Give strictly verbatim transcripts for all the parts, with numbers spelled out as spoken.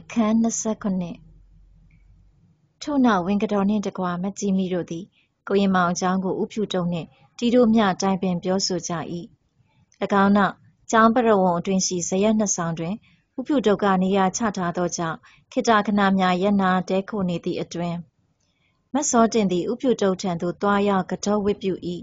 အခန်းနှစ်ဆယ့်ခုနှစ်ထို့နောက်ဝင်ကတော်နှင့်တကွမကြည်မီတို့သည်ကိုရင်မောင်အကြောင်းကိုဥဖြူတုံနှင့်တီတို့မျှတိုင်ပင်ပြောဆိုကြ၏၎င်းနောက်ကျောင်းပရဝုဏ်အတွင်းရှိဇရပ်နှစ်ဆောင်တွင်ဥဖြူတုတ်ကနေရာချထားသောကြောင့်ခေတ္တခဏများရပ်နားတည်းခိုနေသည့်အတွင်မတ်စောတင်သည်ဥဖြူတုတ်ထံသို့သွားရောက်ကတော့ဝတ်ပြု၏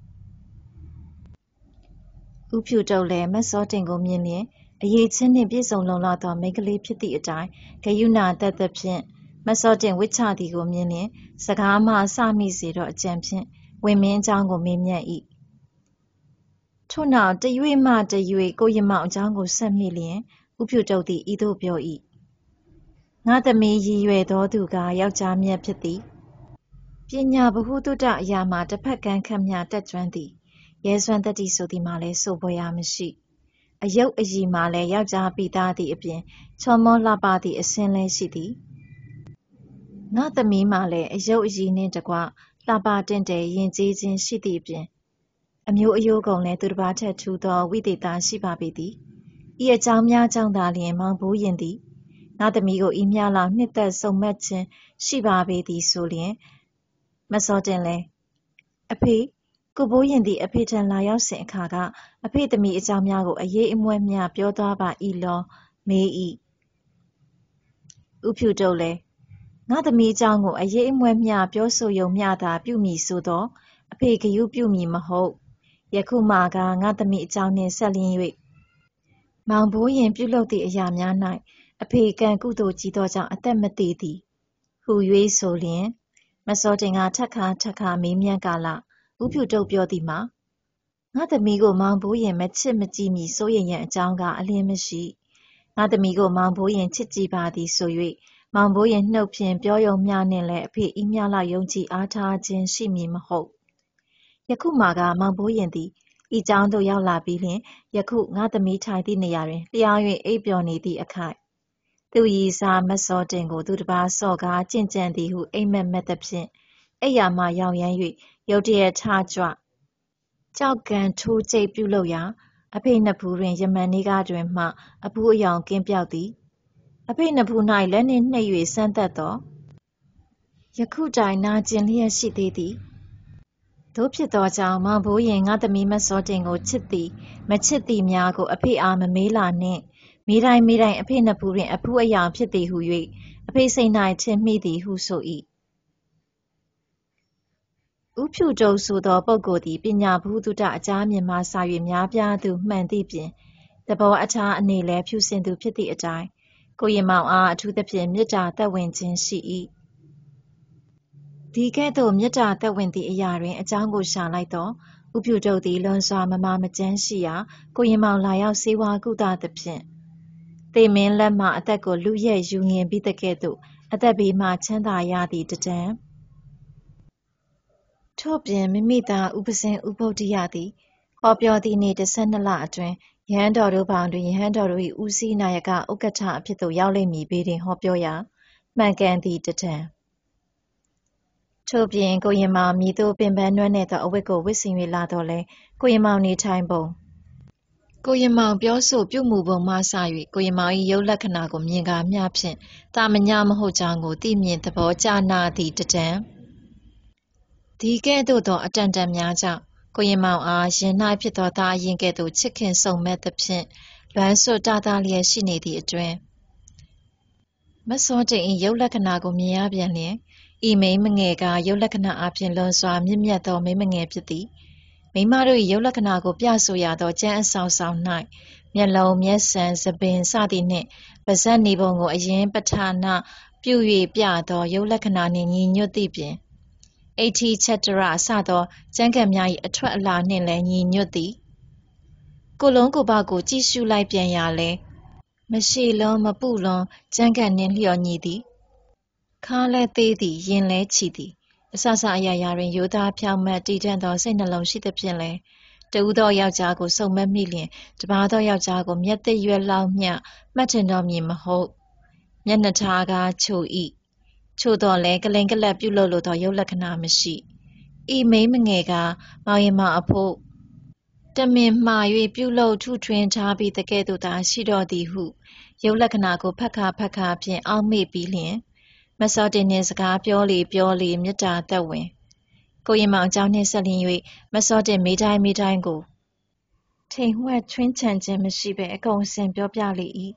ဥဖြူတုတ်လည်းမတ်စောတင်ကိုမြင်လျင်အရည်ချင်းနှင့်ပြည့်စုံလုံလောက်သောမိန်းကလေးဖြစ်သည့်အတိုင်းဂရုဏာသက်သက်ဖြင့်မတ်စောတင်ဝတ်ချသည်ကိုမြင်လျင်စကားမှအစမိစေသောအကြံဖြင့်ဝင်မင်းအကြောင်းကိုမေးမြန်း၏ထို့နောက်တရွေ့မှတရွေ့ကိုရင်မောင်အကြောင်းကိုဆက်မိလျင်ဥဖြူတုတ်သည်ဤသို့ပြော၏ငါသမီးရည်ရွယ်သောသူကယောက်ျားမြတ်ဖြစ်သည်ပညာဗဟုသုတအရာမှာတစ်ဖက်ကမ်းခတ်မျှတက်ကျွမ်းသည်ရဲစွမ်းသတ္တိဆိုသည်မှာလည်းဆိုပွဲရာမရှိအယုတ်အည်မှာလည်းယောက်ျားပိသားသည့်အပြင်ချောမောလှပသည့်အဆင်းလည်းရှိသည်ငါသမီးမှာလည်းအယုတ်အည်နှင့်တကွလှပတင့်တယ်ယဉ်ကျေးခြင်းရှိသည့်အပြင်အမျိုးအယိုးကုန်လည်းသူတစ်ပါးထက်ထူးသောဝိသေသရှိပါပေသည်ဤအကြောင်းများကြောင့်သာလျှင်မောင်ဘိုးရင်သည်ငါသမီးကိုဤမျှလောက်နှစ်သက်စုံမက်ခြင်းရှိပါပေသည်ဆိုလျှင်မစောတင်လည်းအဖေကိုဘိုးရင်သည်အဖေထံလာရောက်စဉ်အခါကအဖေသမီးအကြောင်းများကိုအရေးအမွဲမျှပြောသွားပါ၏လောမေး၏ဥဖြူတုတ်လည်းငါသမီးအကြောင်းကိုအရေးအမွဲမျှပြောဆိုရုံမျှသာပြုမည်ဆိုသောအဖေဂရုပြုမည်မဟုတ်ယခုမှကငါသမီးအကြောင်းနှင့်ဆက်လျင်း၍မောင်ဘိုးရင်ပြုလုပ်သည့်အရာများ၌အဖေကံကုသိုလ်ကြီးသောကြောင့်အသက်မသေသည်ဟူ၍ဆိုလျင်မစောတင်ကထပ်ခါထပ်ခါမေးမြန်းကာလဥဖြူတုတ်ပြောသည်မှာငါသမီးကိုမောင်ဘိုးရင်မချစ်မကြည်မီစိုးရိမ်ရန်အကြောင်းကအလင်းမရှိငါသမီးကိုမောင်ဘိုးရင်ချစ်ကြည်ပါသည်ဆို၍မောင်ဘိုးရင်နှုတ်ဖြင့်ပြောရုံမျှနှင့်လည်းအဖေဤမျှလောက်ယုံကြည်အားထားခြင်းရှိမည်မဟုတ်ယခုမှကမောင်ဘိုးရင်သည်ဤကျောင်းသို့ရောက်လာပြီးလျှင်ယခုငါသမီးထိုင်သည့်နေရာတွင်လျောင်း၍အိပ်ပျော်နေသည့်အခိုက်သူရည်စားမတ်စောတင်ကိုသူတစ်ပါးစော့ကားကျင့်ကြံသည်ဟုအိပ်မက်မက်သဖြင့်အိပ်ယာမှရောင်ရမ်း၍ရုတ်တရက်ထကြွကြောက်ကန်ထိုးကျိတ်ပြုလုပ်ရာအဖေနဖူးတွင်ယမန်နေ့ကတွင်မှအဖူးအယောင်ကင်းပြောက်သည်အဖေနဖူး၌လက်နှင့်နှိပ်၍စမ်းသပ်သောယခုတိုင်နာကျင်လျက်ရှိသေးသည်သို့ဖြစ်သောကြောင့်မောင်ဘိုးရင်ငါသမီးမတ်စောတင်ကိုချစ်သည်မချစ်သည်များကိုအဖေအားမမေးလာနှင့်မေးတိုင်းမေးတိုင်းအဖေနဖူးတွင်အဖူးအယောင်ဖြစ်သည်ဟု၍အဖေစိတ်၌ထင်မိသည်ဟုဆို၏ဥဖြူတုတ်ဆိုသောပုဂ္ဂိုလ်သည်ပညာဗဟုသုတအကြားမြင်မှစ၍များပြားသူမှန်သည့်ပြင်သဘောအထားအနေလည်းဖြူစင်သူဖြစ်သည့်အတိုင်းကိုရင်မောင်အားအထူးသဖြင့်မေတ္တာသက်ဝင်ခြင်းရှိ၏ဒီကဲ့သို့မေတ္တာသက်ဝင်သည့်အရာတွင်အကြောင်းကိုရှာလိုက်သောဥဖြူတုတ်သည်လွန်စွာမမာမကျန်းရှိရာကိုရင်မောင်လာရောက်ဆေးဝါးကုသသဖြင့်သေမင်းလက်မှအသက်ကိုလုယက်ယူငင်ပြီးသကဲ့သို့အသက်ဘေးမှချမ်းသာရသည်တတန်ထို့ပြင်မိမိသားဥပဇင်းဥပုဒ္ဓိယသည်ဟောပြောသည့်နေ့တစ်ဆယ့်နှစ်လအတွင်းယဟန်တော်တို့ဘောင်တွင်ယဟန်တော်တို့၏ဦးစီးနာယကဥက္ကဋ္ဌအဖြစ်သို့ရောက်လိမ့်မည်ပေတင်ဟောပြောရာမှန်ကန်သည်တတန်ထို့ပြင်ကိုရင်မောင်မည်သို့ပင်ပန်းနွမ်းနယ်သောအဝတ်ကိုဝတ်ဆင်၍လာတော့လဲကိုရင်မောင်နေထိုင်ပုံကိုရင်မောင်ပြောဆိုပြုမူပုံမှစ၍ကိုရင်မောင်၏ရုပ်လက္ခဏာကိုမြင်ကာမျှဖြင့်တာမညမဟုတ်ကြောင်းကိုသိမြင်သဘောကျနာသည်တတန်ဒီကဲ့သို့သောအတန်တန်များကြောင့်ကိုရင်မောင်အားရင်၌ဖြစ်သောသားအရင်ကဲ့သို့ချစ်ခင်စုံမက်သဖြင့်လွမ်းဆွတ်တာတာလျက်ရှိနေသည့်အတွင်မစောတင်၏ရုပ်လက္ခဏာကိုမြင်ရပြန်လျင်ဤမိန်းမငယ်ကရုပ်လက္ခဏာအပြင်လွန်စွာမြင့်မြတ်သောမိန်းမငယ်ဖြစ်သည်မိန်းမတို့၏ရုပ်လက္ခဏာကိုပြဆိုရသောကျမ်းအဆောင်ဆောင်၌မျက်လုံးမျက်စံစပင်စသည်နှင့်ပါးစပ်နေပုံကိုအရင်ပဋ္ဌာနပြု၍ပြသောရုပ်လက္ခဏာနှင့်ညီညွတ်သည့်ပြင်အဋ္ဌိချက်တရစသောကျမ်းဂန်များ၏အထွက်အလာနှင့်လည်းညီညွတ်သည်ကိုလုံးကိုပေါက်ကိုကြည့်ရှုလိုက်ပြန်ရာလဲမရှည်လွန်မပုလွန်ကျမ်းဂန်နှင့်လျော်ညီသည်ခါလဲသေးသည်ရင်လဲချီသည်အဆဆအရာရာတွင်ရိုးသားဖြောင့်မတ်တည်တံ့သောစိတ်နှလုံးရှိသဖြင့်လဲတဦးသောယောက်ျားကိုစုံမက်မိလျင်တပါးသောယောက်ျားကိုမျက်သစ်ရွက်လောက်မျှမှတ်ထင်တော်မည်မဟုတ်မျက်နှာထားကားချို၏ချို့တော်လဲကလိန်ကလပ်ပြုလုပ်လိုသောရုပ်လက္ခဏာမရှိဤမိန်းမငယ်ကမောင်ရင်မောင်အဖို့တမင်မှား၍ပြုလုပ်ထုထွင်းထားပြီးတကဲ့သို့သာရှိတော်သည်ဟုရုပ်လက္ခဏာကိုဖတ်ခါဖတ်ခါဖြင့်အောက်မေ့ပြီးလျှင်မစောတင်နှင့်စကားပြောလေပြောလေမေတ္တာသက်ဝင်ကိုရင်မောင်အကြောင်းနှင့်ဆက်လျင်၍မစောတင်မိတိုင်းမိတိုင်းကိုထိန်ဝှက်ချွင်းချန်ခြင်းမရှိဘဲအကုန်အစင်ပြောပြလေ၏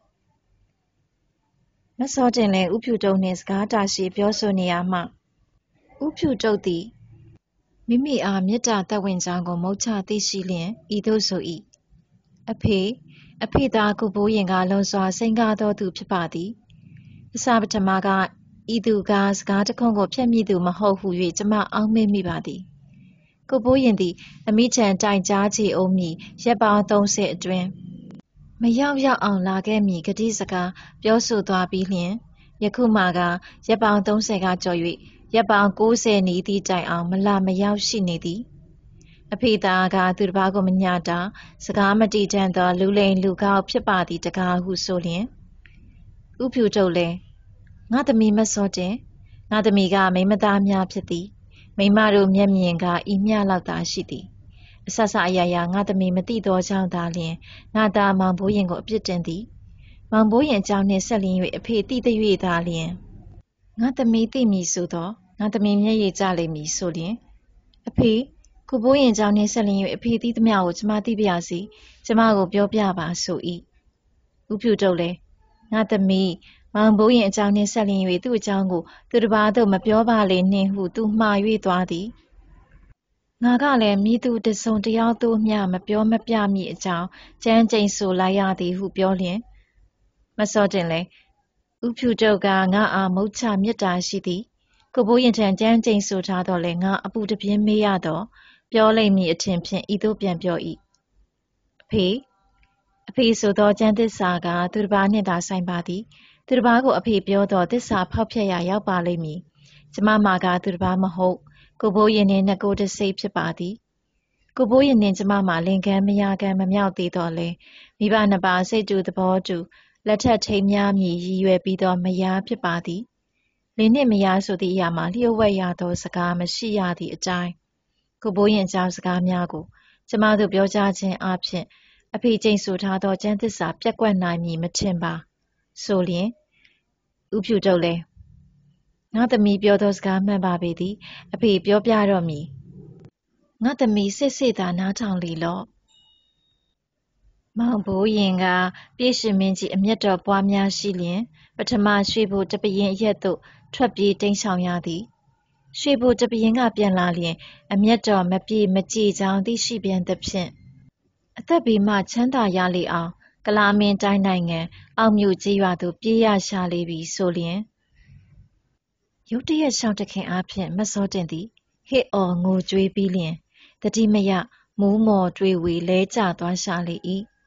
မစောတင်လည်းဥဖြူတုတ်နှင့်စကားတာရှည်ပြောဆိုနေရမှဥဖြူတုတ်သည်မိမိအားမေတ္တာသက်ဝင်ကြောင်းကိုမုတ်ချသိရှိလျင်ဤသို့ဆို၏အဖေအဖေသားကိုဘိုးရင်ကလွန်စွာစိန်ကားသောသူဖြစ်ပါသည်အစပထမကဤသူကစကားတခွန်းကိုဖျက်မိသူမဟုတ်ဟု၍ကျမအောက်မေ့မိပါသည်ကိုဘိုးရင်သည်အမိချံတိုင်ကြားချေအုံးမည်ရက်ပေါင်းသုံးဆယ်အတွင်းမရောက်ရောက်အောင်လာခဲ့မည်ဂတိစကားပြောဆိုသွားပြီးလျှင်ယခုမှကရက်ပေါင်းသုံးဆယ်ကကျော်၍ရက်ပေါင်းကိုးဆယ်နီးသည့်တိုင်အောင်မလာမရောက်ရှိနေသည်အဖေသားကသူတစ်ပါးကိုမညတာစကားမတည်တတ်သောလူလိမ်လူကောက်ဖြစ်ပါသည်တကားဟုဆိုလျင်ဥဖြူတုတ်လည်းငါသမီးမစောတင်ငါသမီးကမိန်းမသားများဖြစ်သည်မိန်းမတို့မျက်မြင်ကဤမျှလောက်သာရှိသည်အဆဆအရာရာငါသမီးမသိသောကြောင့်သာလျှင်ငါသားမောင်ဘိုးရင်ကိုအပြစ်တင်သည်မောင်ဘိုးရင်အကြောင်းနှင့်ဆက်လျင်၍အဖေသိသည်၍သာလျှင်ငါသမီးသိမည်ဆိုသောငါသမီးမျက်ရည်ကျလိမ့်မည်ဆိုလျင်အဖေကိုဘိုးရင်ကြောင့်နှင့်ဆက်လျင်၍အဖေသိသမျှကိုကျမသိပါရစေကျမကိုပြောပြပါဆို၏ဥဖြူတုတ်လည်းငါသမီးမောင်ဘိုးရင်အကြောင်းနှင့်ဆက်လျင်၍သူ့အကြောင်းကိုသူတစ်ပါးသို့မပြောပါလေနှင့်ဟုသူမှား၍သွားသည်ငါကလည်းမိသူတစုံတယောက်သို့မျှမပြောမပြမည်အကြောင်းကြမ်းကြိမ်ဆိုလိုက်ရသည်ဟုပြောလျင်မစောတင်လည်းဥဖြူတုတ်ကငါအားမုတ်ချမေတ္တာရှိသည်ကိုဘိုးရင်ထံကြမ်းကြိမ်ဆိုထားတော့လေငါအပူတပြင်းမေးရတော့ပြောလိမ့်မည်အထင်ဖြင့်ဤသို့ပြန်ပြော၏အဖေအဖေဆိုသောကျမ်းသစ္စာကသူတစ်ပါးနှင့်သာဆိုင်ပါသည်သူတစ်ပါးကိုအဖေပြောတော့သစ္စာဖောက်ဖျက်ရာရောက်ပါလိမ့်မည်ကျမမှာကသူတစ်ပါးမဟုတ်ကိုဘိုးရင်နှင့်နှကိုတစိတ်ဖြစ်ပါသည်ကိုဘိုးရင်နှင့်ကျမမှာလင်ကန်းမယားကန်းမမြောက်သေးတော့လေမိဘနှစ်ပါးစိတ်တူသဘောတူလက်ထက်ထိမ်းများမည်ရည်ရွယ်ပြီးသောမယားဖြစ်ပါသည်လင်နှင့်မယားဆိုသည့်အရာမှာလျှို့ဝှက်ရသောစကားမရှိရသည့်အတိုင်းကိုဘိုးရင်အကြောင်းစကားများကိုကျမတို့ပြောကြားခြင်းအပြင်အဖေကျိန်ဆိုထားသောကျမ်းသစ္စာပြက်ကွက်နိုင်မည်မထင်ပါဆိုလျင်ဥဖြူတုတ်လည်းငါသမီးပြောသောစကားမှန်ပါပေသည်အဖေပြောပြတော့မည်ငါသမီးစစ်စစ်သာနားထောင်လေလော့မောင်ဘိုးရင်ကပြည်ရှင်မင်းကြီးအမျက်တော်ပွားများရှိလျင်ပထမရွှေဘိုတပရင်အရက်သို့ထွက်ပြေးတိမ်းရှောင်ရသည်ရွှေဘိုတပရင်ကပြန်လာလျင်အမျက်တော်မပြေမကြည်ကြောင်းသိရှိပြန်သဖြင့်အသက်ဘေးမှချမ်းသာရလေအောင်ကလာမင်းတိုင်းနိုင်ငံအောက်မြို့ကြီးရွာသို့ပြေးရရှာလေပြီဆိုလျင်ရုတ်တရက်ရှောင်းတခင်အားဖြင့်မစောတင်သည်ဟစ်အော်ငိုကြွေးပြီးလျင်တတိမယမူးမော်တွေဝေလဲကျသွားရှာလေ၏